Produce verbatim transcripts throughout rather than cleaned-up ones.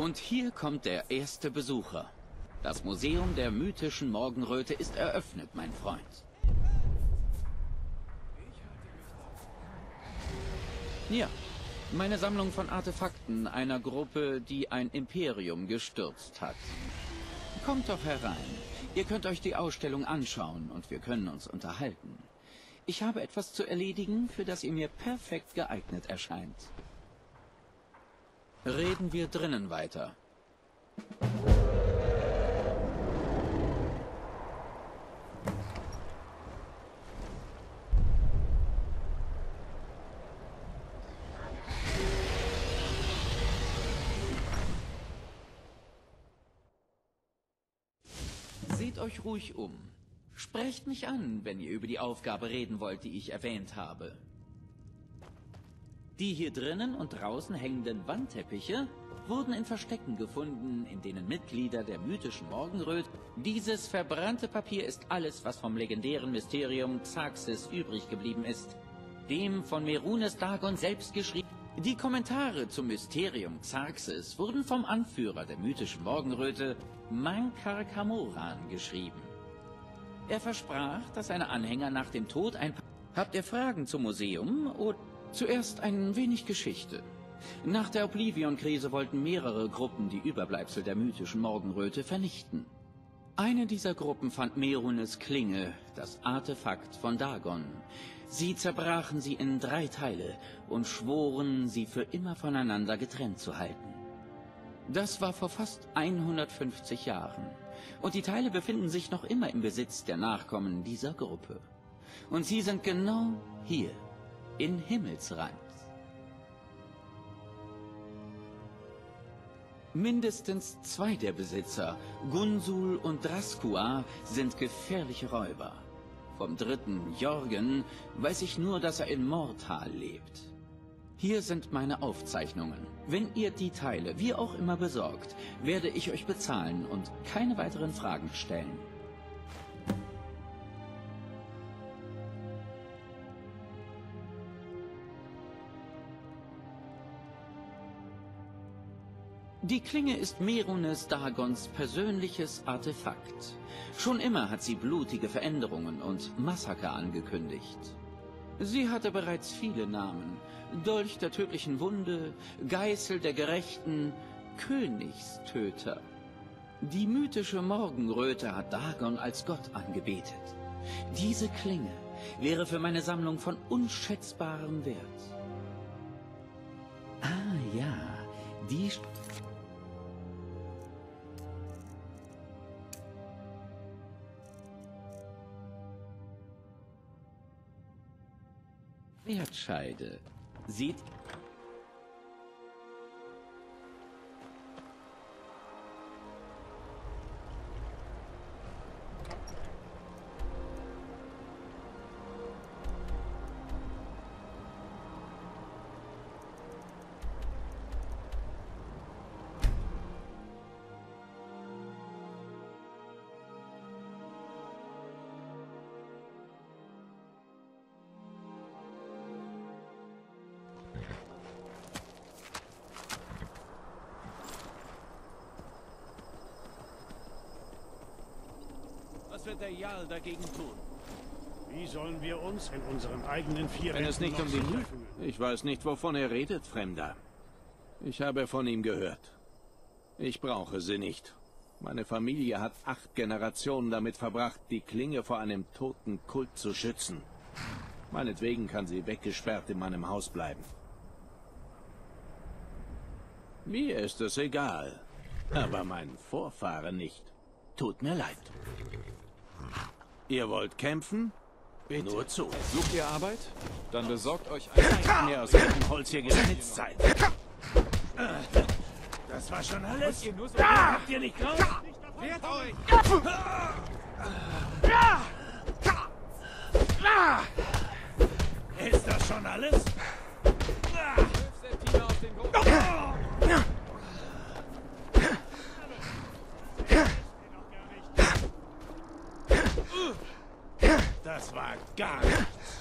Und hier kommt der erste Besucher. Das Museum der mythischen Morgenröte ist eröffnet, mein Freund. Ja, meine Sammlung von Artefakten einer Gruppe, die ein Imperium gestürzt hat. Kommt doch herein. Ihr könnt euch die Ausstellung anschauen und wir können uns unterhalten. Ich habe etwas zu erledigen, für das ihr mir perfekt geeignet erscheint. Reden wir drinnen weiter. Seht euch ruhig um. Sprecht mich an, wenn ihr über die Aufgabe reden wollt, die ich erwähnt habe. Die hier drinnen und draußen hängenden Wandteppiche wurden in Verstecken gefunden, in denen Mitglieder der mythischen Morgenröte... Dieses verbrannte Papier ist alles, was vom legendären Mysterium Xarxes übrig geblieben ist. Dem von Merunes Dagon selbst geschrieben. Die Kommentare zum Mysterium Xarxes wurden vom Anführer der mythischen Morgenröte, Mankar Camoran, geschrieben. Er versprach, dass seine Anhänger nach dem Tod ein... Habt ihr Fragen zum Museum? Oder zuerst ein wenig Geschichte. Nach der Oblivion-Krise wollten mehrere Gruppen die Überbleibsel der mythischen Morgenröte vernichten. Eine dieser Gruppen fand Merunes Klinge, das Artefakt von Dagon. Sie zerbrachen sie in drei Teile und schworen, sie für immer voneinander getrennt zu halten. Das war vor fast hundertfünfzig Jahren. Und die Teile befinden sich noch immer im Besitz der Nachkommen dieser Gruppe. Und sie sind genau hier, in Himmelsrand. Mindestens zwei der Besitzer, Gunsul und Draskua, sind gefährliche Räuber. Vom dritten, Jorgen, weiß ich nur, dass er in Mortal lebt. Hier sind meine Aufzeichnungen. Wenn ihr die Teile wie auch immer besorgt, werde ich euch bezahlen und keine weiteren Fragen stellen. Die Klinge ist Merunes Dagons persönliches Artefakt. Schon immer hat sie blutige Veränderungen und Massaker angekündigt. Sie hatte bereits viele Namen. Dolch der tödlichen Wunde, Geißel der Gerechten, Königstöter. Die mythische Morgenröte hat Dagon als Gott angebetet. Diese Klinge wäre für meine Sammlung von unschätzbarem Wert. Ah ja, die... Erdscheide. Sieht... Was wird der Jarl dagegen tun? Wie sollen wir uns in unseren eigenen vier Wenn es nicht um die Lü... Ich weiß nicht, wovon er redet, Fremder. Ich habe von ihm gehört. Ich brauche sie nicht. Meine Familie hat acht Generationen damit verbracht, die Klinge vor einem toten Kult zu schützen. Meinetwegen kann sie weggesperrt in meinem Haus bleiben. Mir ist es egal. Aber mein Vorfahren nicht. Tut mir leid. Ihr wollt kämpfen? Bitte. Nur zu. Sucht ihr Arbeit? Dann besorgt euch ein... Mehr aus welchem Holz hier geschnitzt seid. Das war schon alles? Ihr nur so Ah! Habt ihr nicht raus? Wehrt euch! Ist das schon alles? Das war gar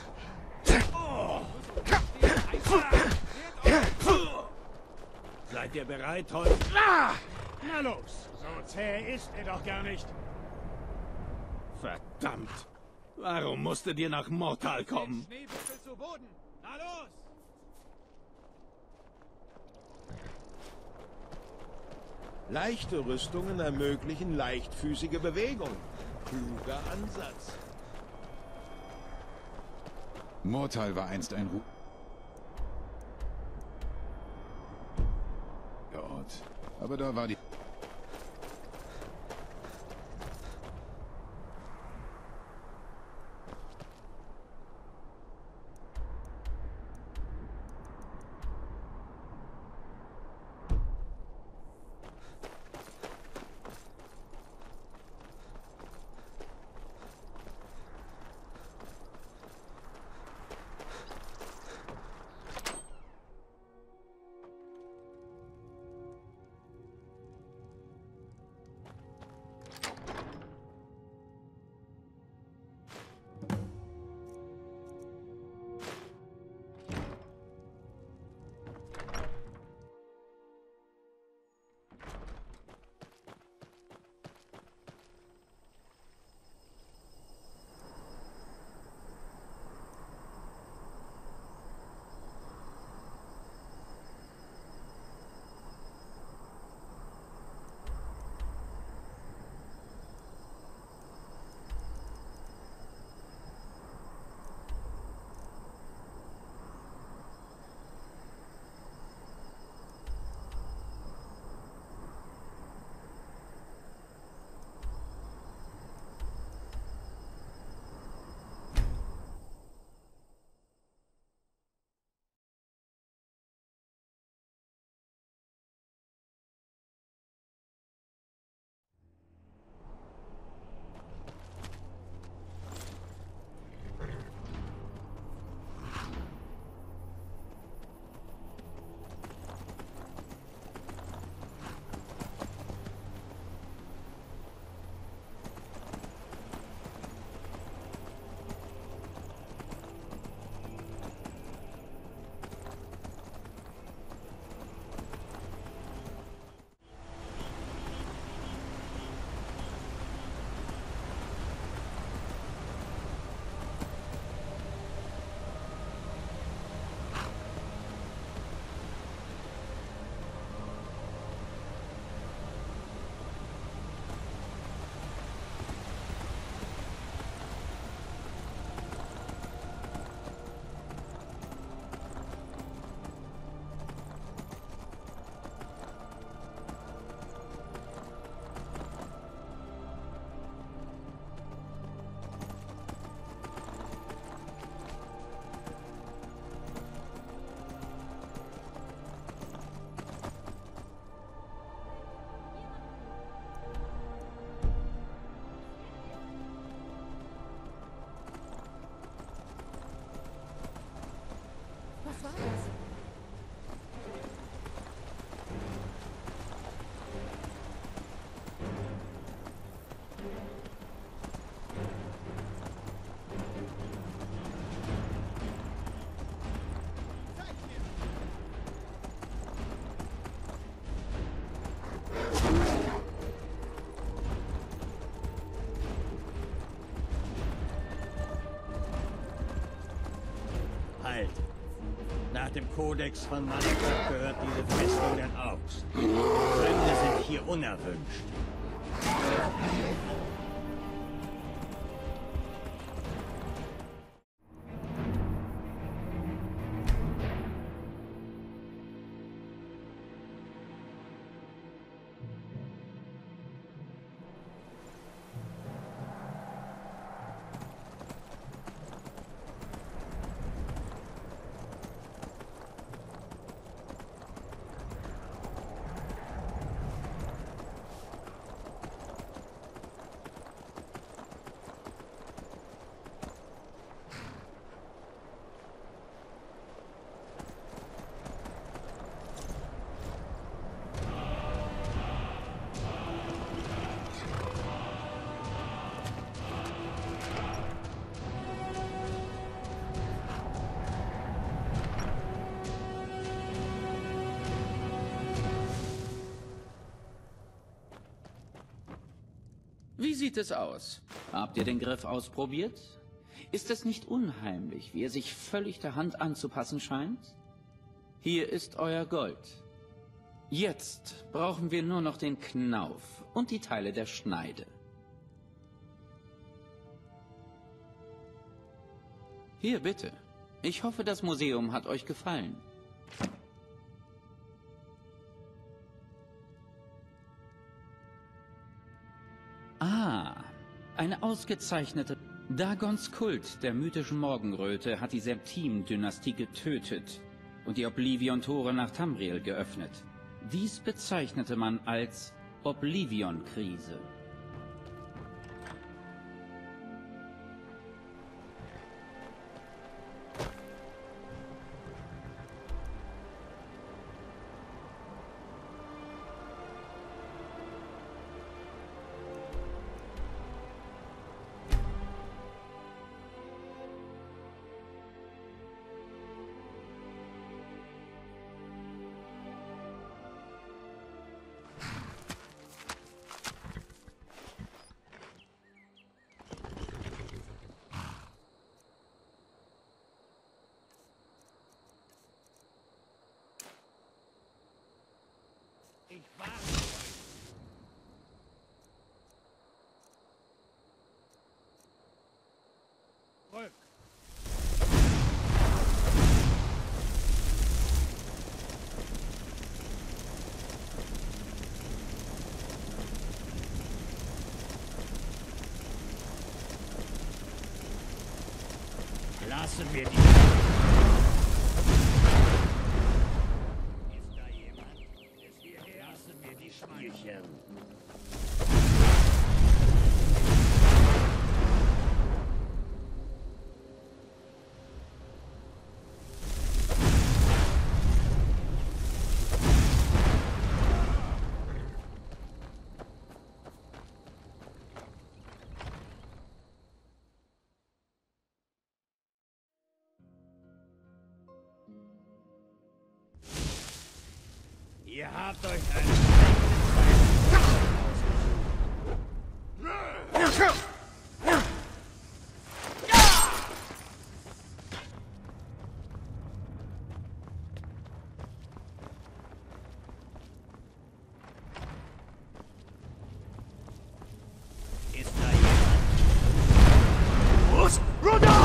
nichts. Oh. Seid Seid ihr bereit, Holz? Ah! Na los, so zäh ist er doch gar nicht. Verdammt! Warum musstet ihr nach Mortal kommen? Schneebüschel zu Boden. Na los! Leichte Rüstungen ermöglichen leichtfüßige Bewegung. Kluger Ansatz. Mortal war einst ein Ru... Ort. Aber da war die... Was war das? Halt! Nach dem Kodex von Malakat gehört diese Festung der Orks. Fremde sind hier unerwünscht. sieht es aus? Habt ihr den Griff ausprobiert? Ist es nicht unheimlich, wie er sich völlig der Hand anzupassen scheint? Hier ist euer Gold. Jetzt brauchen wir nur noch den Knauf und die Teile der Schneide. Hier, bitte. Ich hoffe, das Museum hat euch gefallen. Ah, eine ausgezeichnete... Dagons Kult der mythischen Morgenröte hat die Septim-Dynastie getötet und die Oblivion-Tore nach Tamriel geöffnet. Dies bezeichnete man als Oblivion-Krise. Ich warte euch. Rück. Lassen wir die... Ist da jemand? Ist hierher? Lassen wir die Schweinchen. Ihr habt euch einen ausgesucht. Ist da jemand? Los, runter!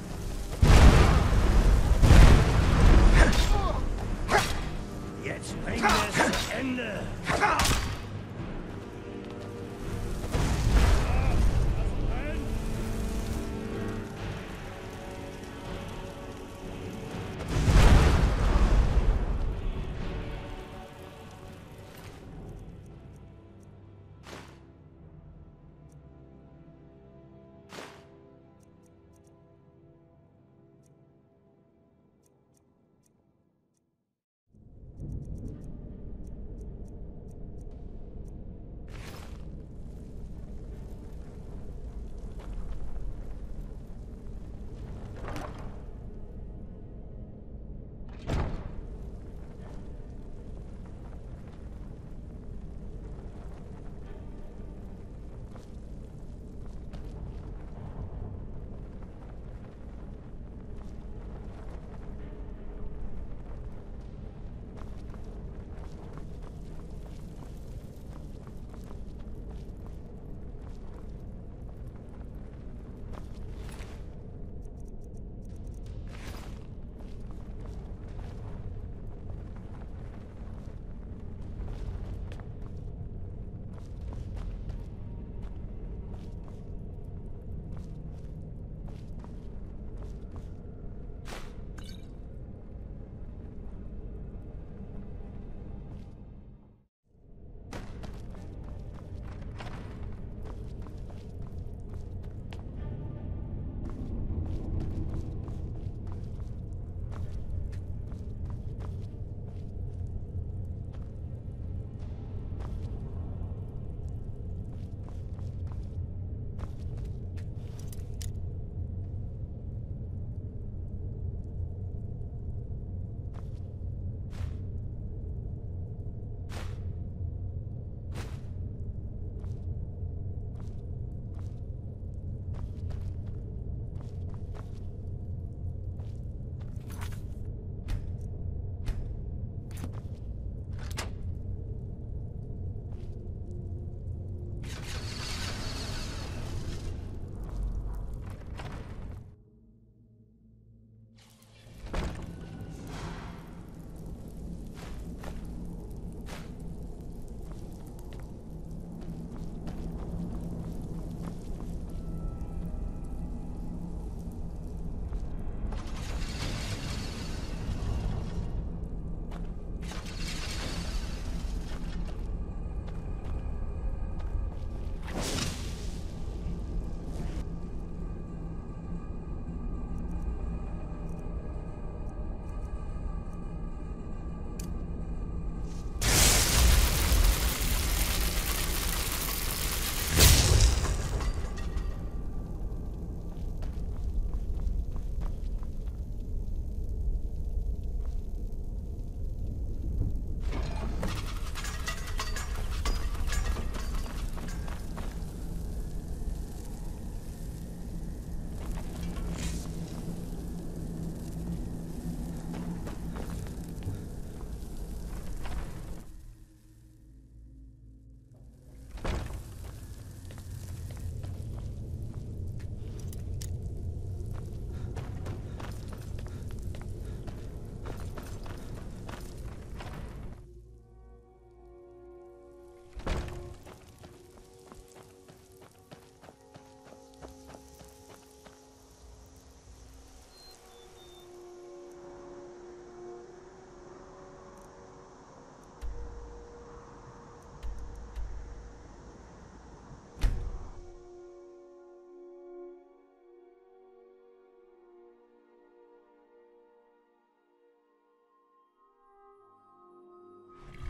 Jetzt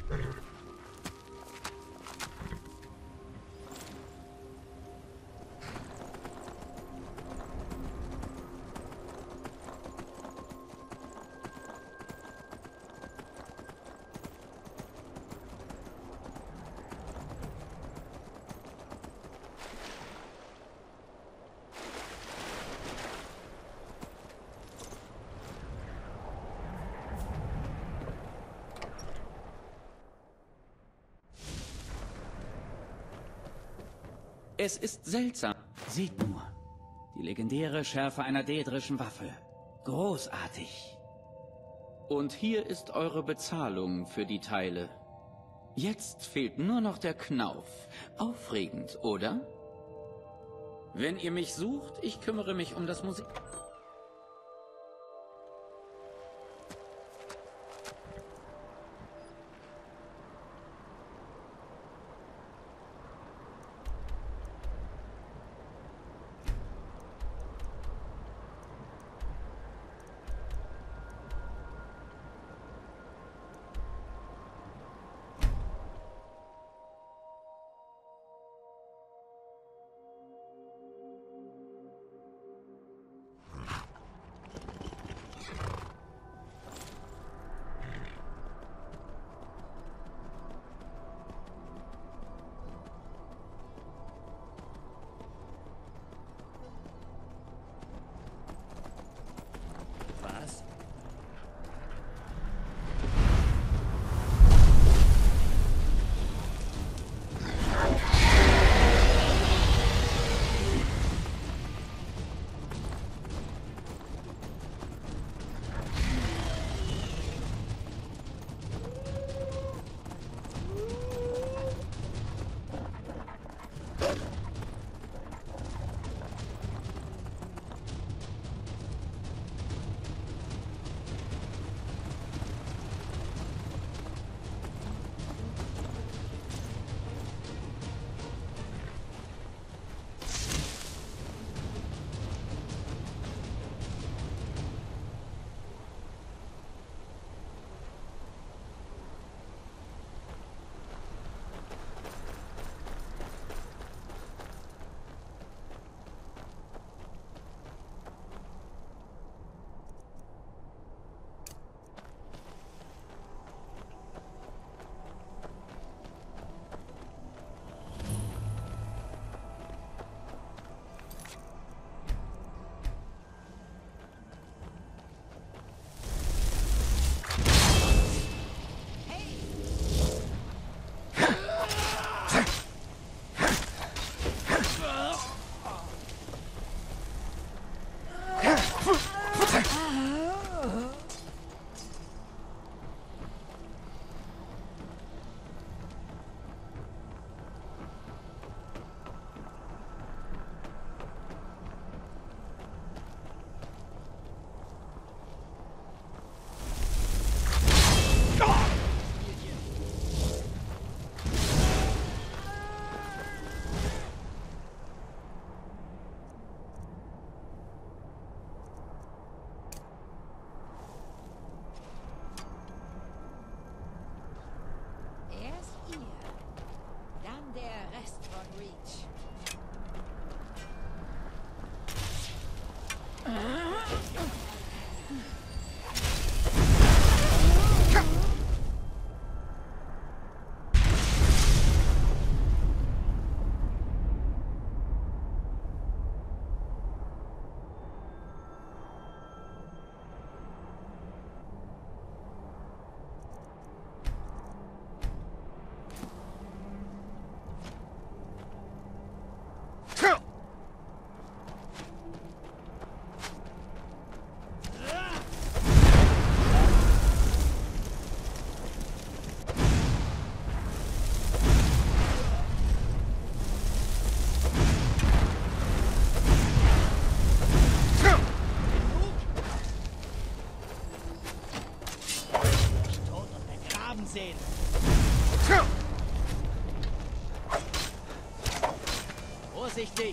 Es ist seltsam. Seht nur. Die legendäre Schärfe einer daedrischen Waffe. Großartig. Und hier ist eure Bezahlung für die Teile. Jetzt fehlt nur noch der Knauf. Aufregend, oder? Wenn ihr mich sucht, ich kümmere mich um das Musik... Was? sehen. Vorsichtig!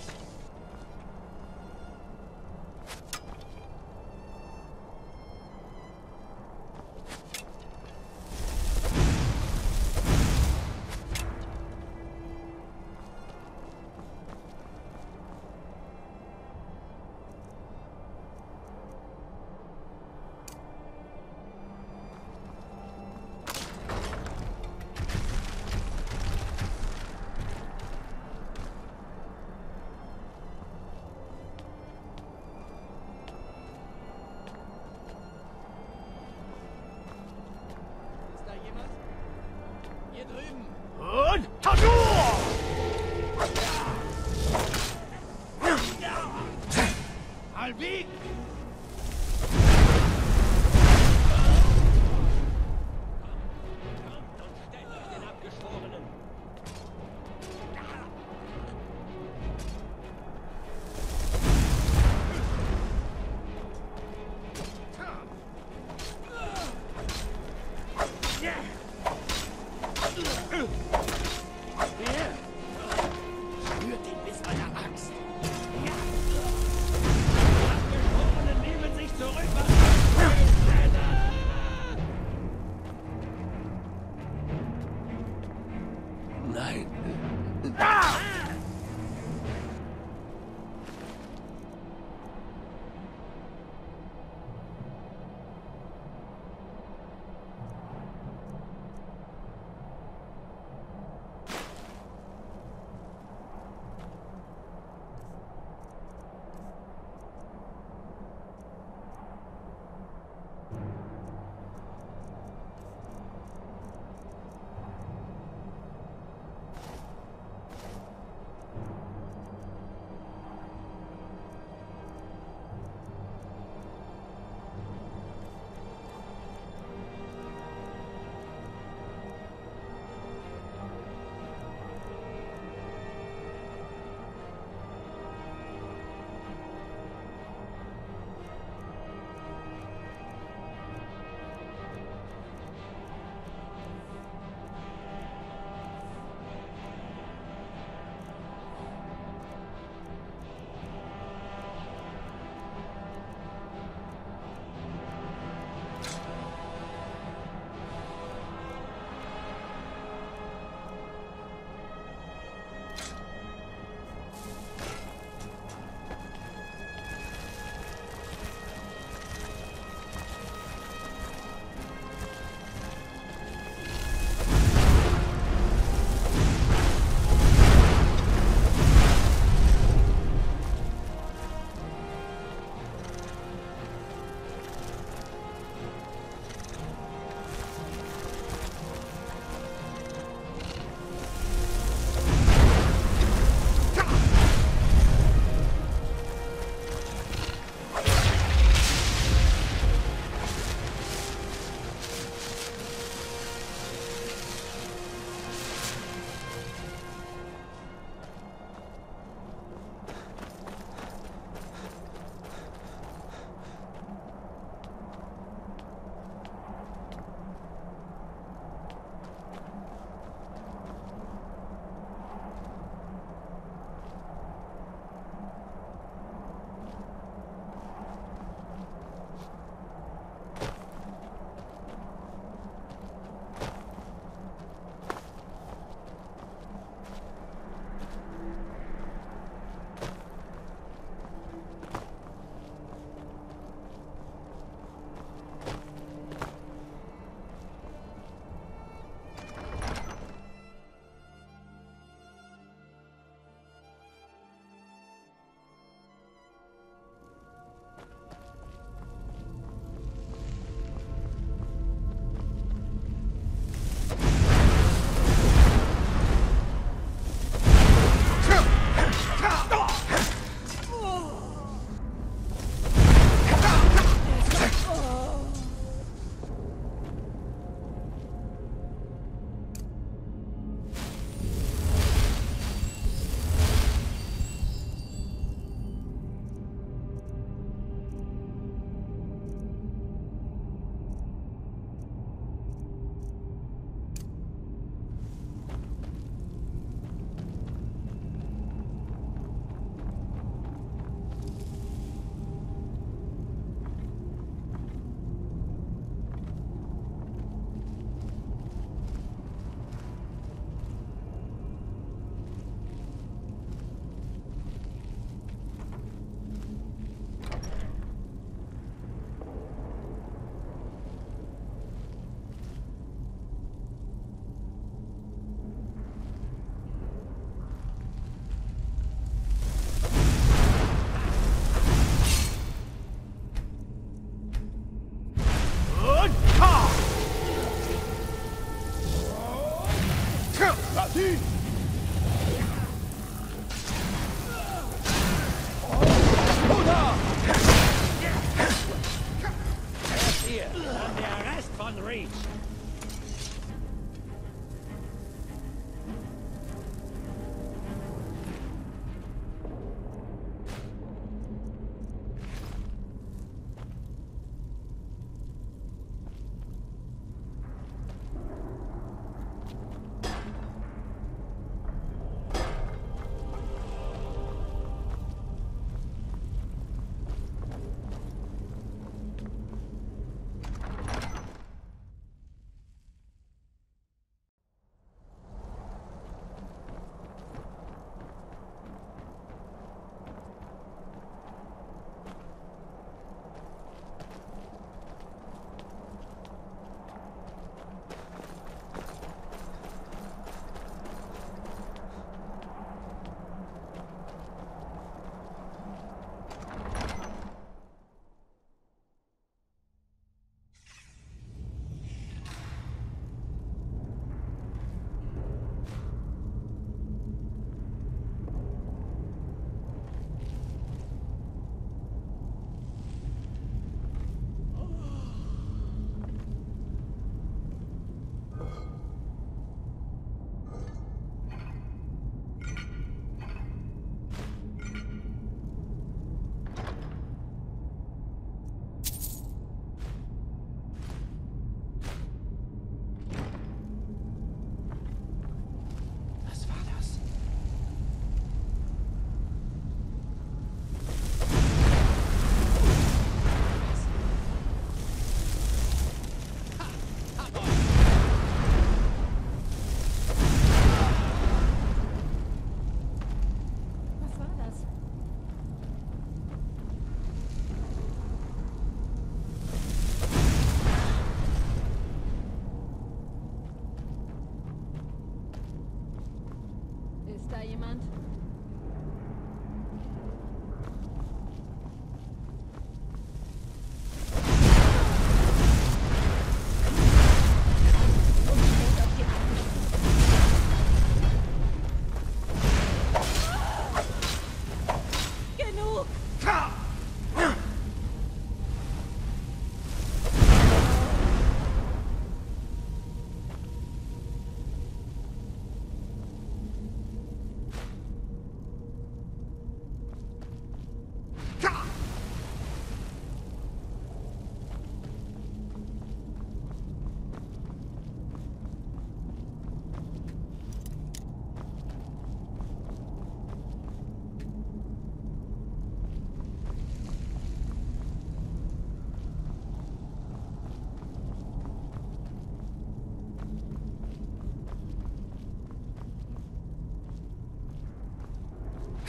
mal wiegen! Spürt ihn bis an der Axt. Ja. Abgeschworenen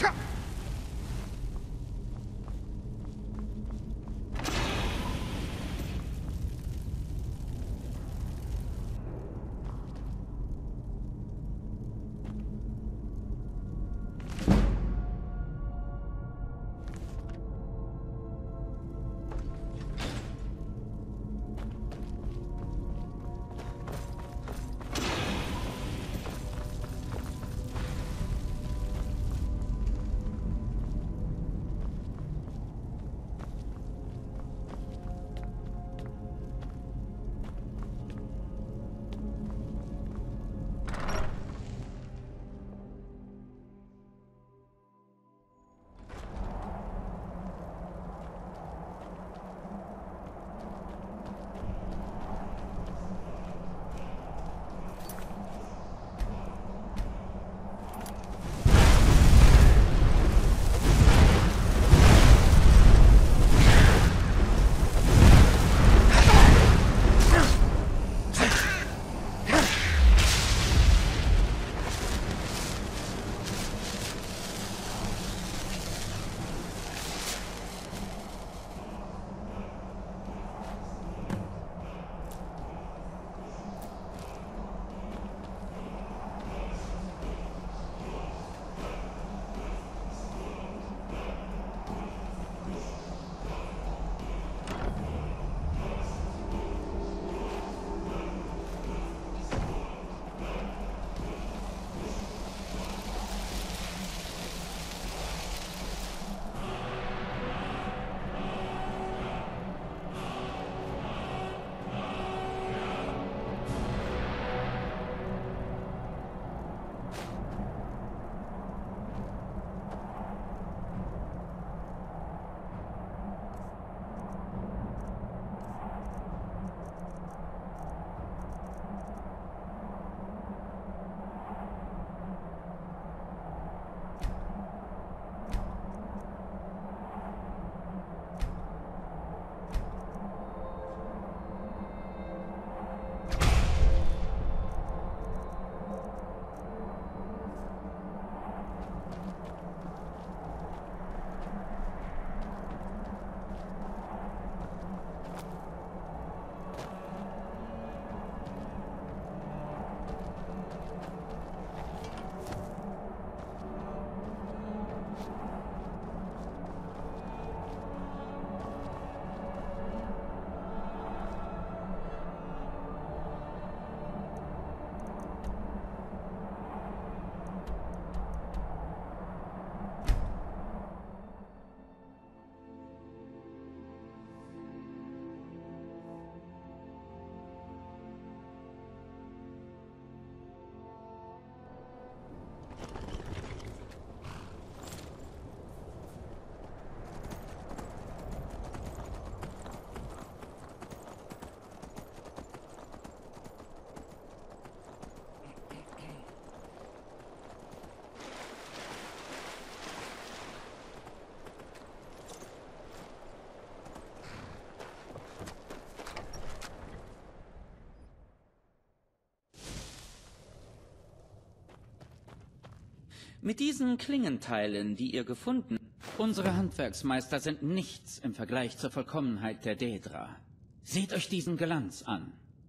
Mit diesen Klingenteilen, die ihr gefunden, unsere Handwerksmeister sind nichts im Vergleich zur Vollkommenheit der Daedra. Seht euch diesen Glanz an.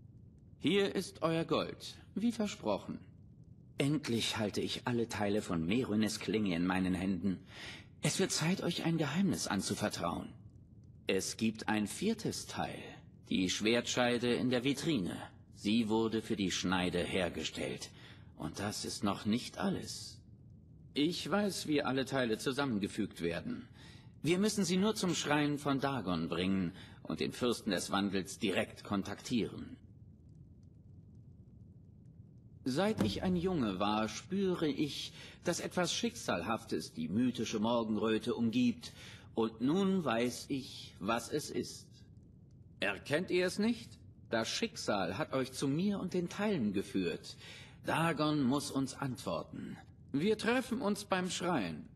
Hier ist euer Gold, wie versprochen. Endlich halte ich alle Teile von Merunes Klinge in meinen Händen. Es wird Zeit, euch ein Geheimnis anzuvertrauen. Es gibt ein viertes Teil, die Schwertscheide in der Vitrine. Sie wurde für die Schneide hergestellt. Und das ist noch nicht alles. Ich weiß, wie alle Teile zusammengefügt werden. Wir müssen sie nur zum Schrein von Dagon bringen und den Fürsten des Wandels direkt kontaktieren. Seit ich ein Junge war, spüre ich, dass etwas Schicksalhaftes die mythische Morgenröte umgibt. Und nun weiß ich, was es ist. Erkennt ihr es nicht? Das Schicksal hat euch zu mir und den Teilen geführt. Dagon muss uns antworten. Wir treffen uns beim Schrein.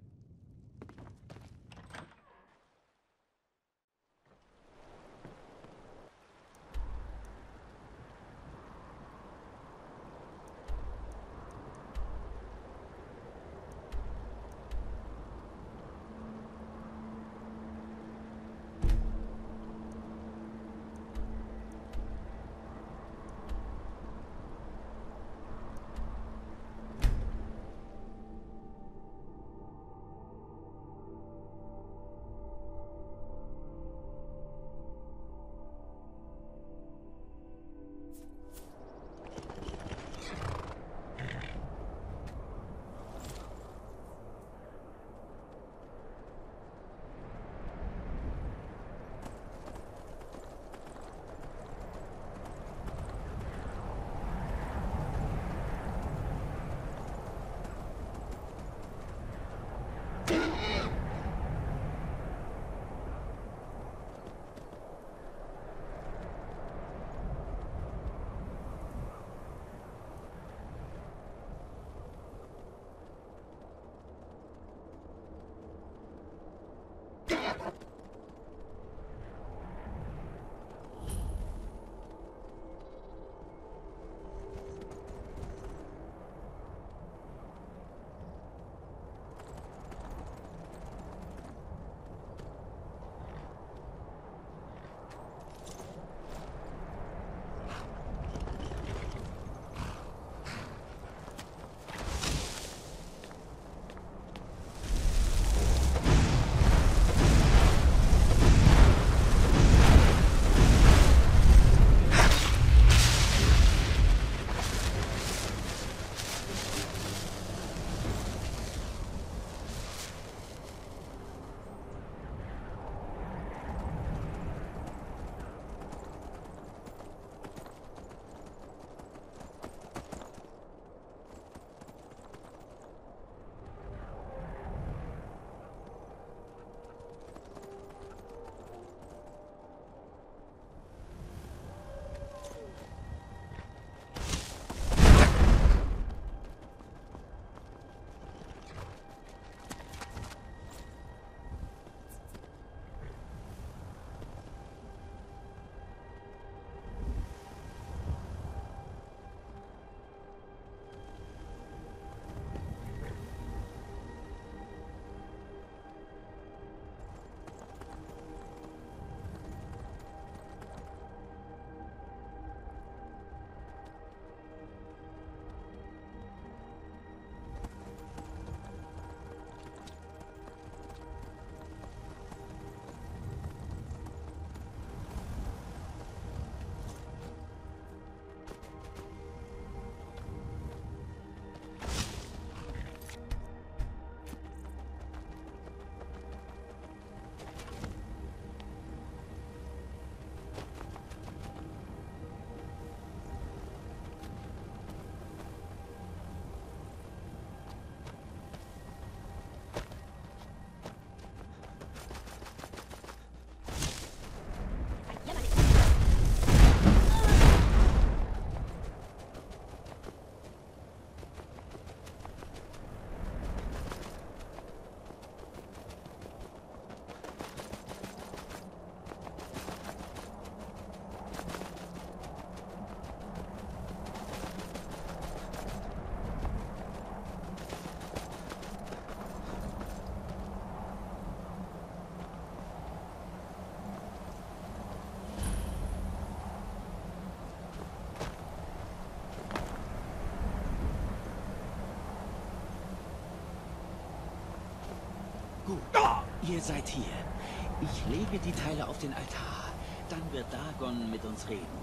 Gut, ihr seid hier. Ich lege die Teile auf den Altar. Dann wird Dagon mit uns reden.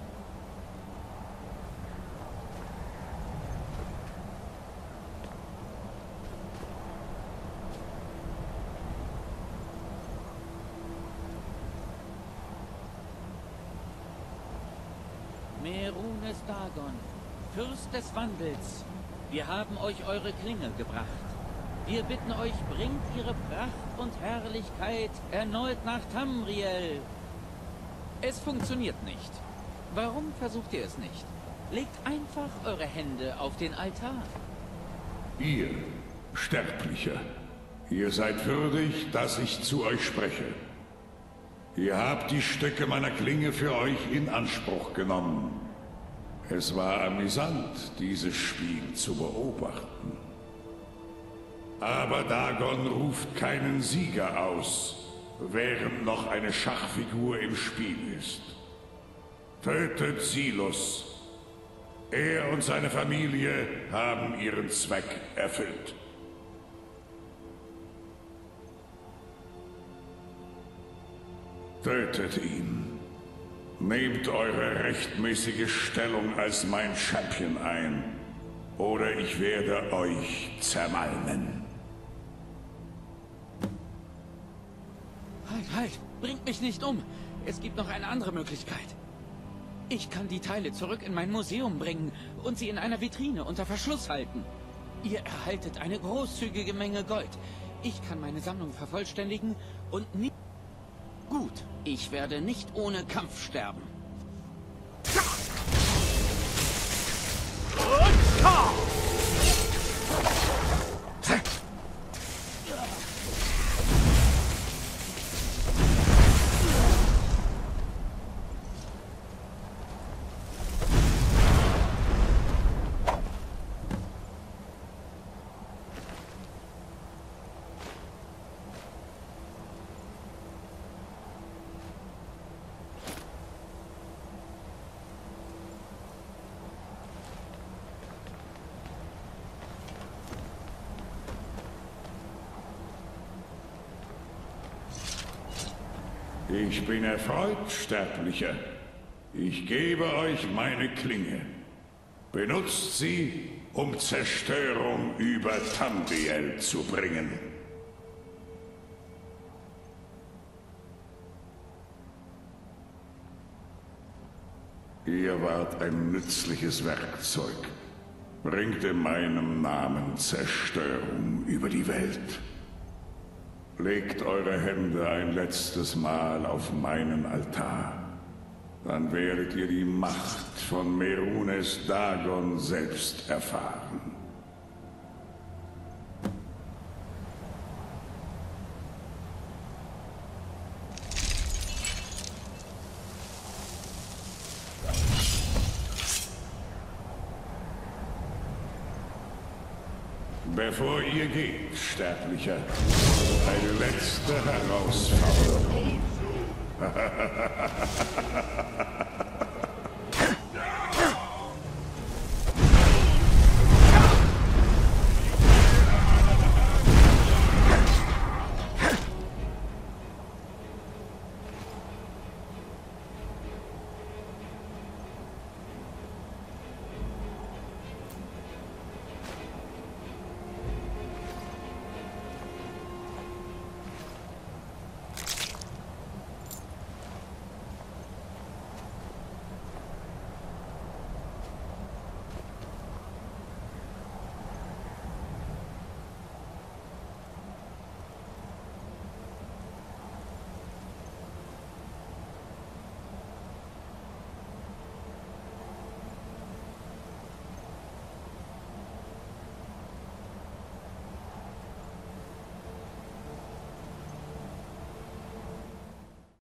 Merunes Dagon, Fürst des Wandels, wir haben euch eure Klinge gebracht. Wir bitten euch, bringt ihre Pracht und Herrlichkeit erneut nach Tamriel. Es funktioniert nicht. Warum versucht ihr es nicht? Legt einfach eure Hände auf den Altar. Ihr, Sterblicher, ihr seid würdig, dass ich zu euch spreche. Ihr habt die Stücke meiner Klinge für euch in Anspruch genommen. Es war amüsant, dieses Spiel zu beobachten. Aber Dagon ruft keinen Sieger aus, während noch eine Schachfigur im Spiel ist. Tötet Silos. Er und seine Familie haben ihren Zweck erfüllt. Tötet ihn. Nehmt eure rechtmäßige Stellung als mein Champion ein, oder ich werde euch zermalmen. Halt, halt! Bringt mich nicht um! Es gibt noch eine andere Möglichkeit. Ich kann die Teile zurück in mein Museum bringen und sie in einer Vitrine unter Verschluss halten. Ihr erhaltet eine großzügige Menge Gold. Ich kann meine Sammlung vervollständigen und nie... Gut, ich werde nicht ohne Kampf sterben. Ich bin erfreut, Sterblicher. Ich gebe euch meine Klinge. Benutzt sie, um Zerstörung über Tamriel zu bringen. Ihr wart ein nützliches Werkzeug. Bringt in meinem Namen Zerstörung über die Welt. Legt eure Hände ein letztes Mal auf meinen Altar. Dann werdet ihr die Macht von Merunes Dagon selbst erfahren. Bevor ihr geht, Sterblicher, eine letzte Herausforderung.